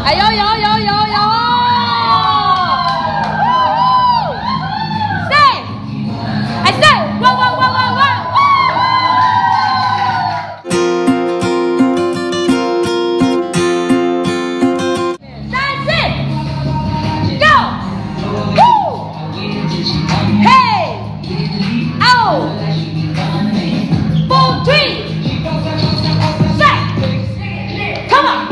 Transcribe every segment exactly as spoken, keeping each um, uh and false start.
哎呦有有有有！Say， I say， 哇哇哇哇哇！三次 ，Go， Hey，Out，Four three，Say，Come on。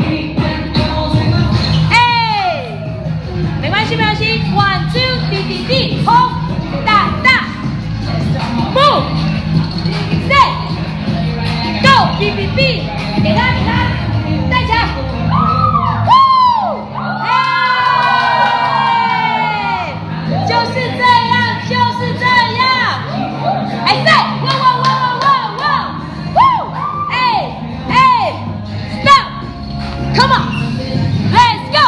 没关系，没关系。One two， 滴滴滴，轰，大大 ，Move， Say， Go， B B B， 给他，给他，带起来 ，Woo， 哎，就是这样，就是这样。哎 ，Say， 哇哇哇哇哇哇 ，Woo， 哎哎 ，Stop，Come on，Let's go。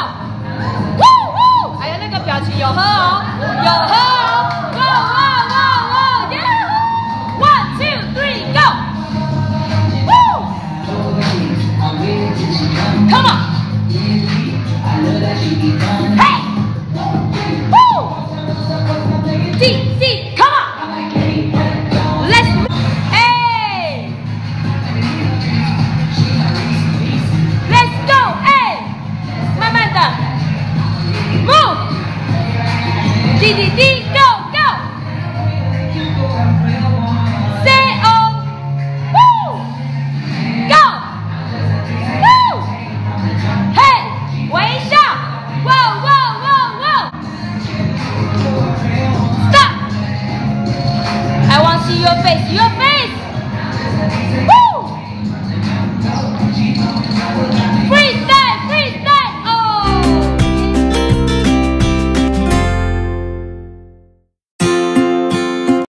表情有喝哦，有喝哦 ，Go go go go yeah，One two three go，Woo，Come on， Hey， Woo，D D Come on，Let's， 哎 ，Let's go， 哎，慢慢的 ，Move。 滴滴滴 ，Go Go， Say oh， Woo， Go， Woo， Hey， 微笑 ，Wow Wow Wow Wow，Stop，I want to see your face，your face， Woo。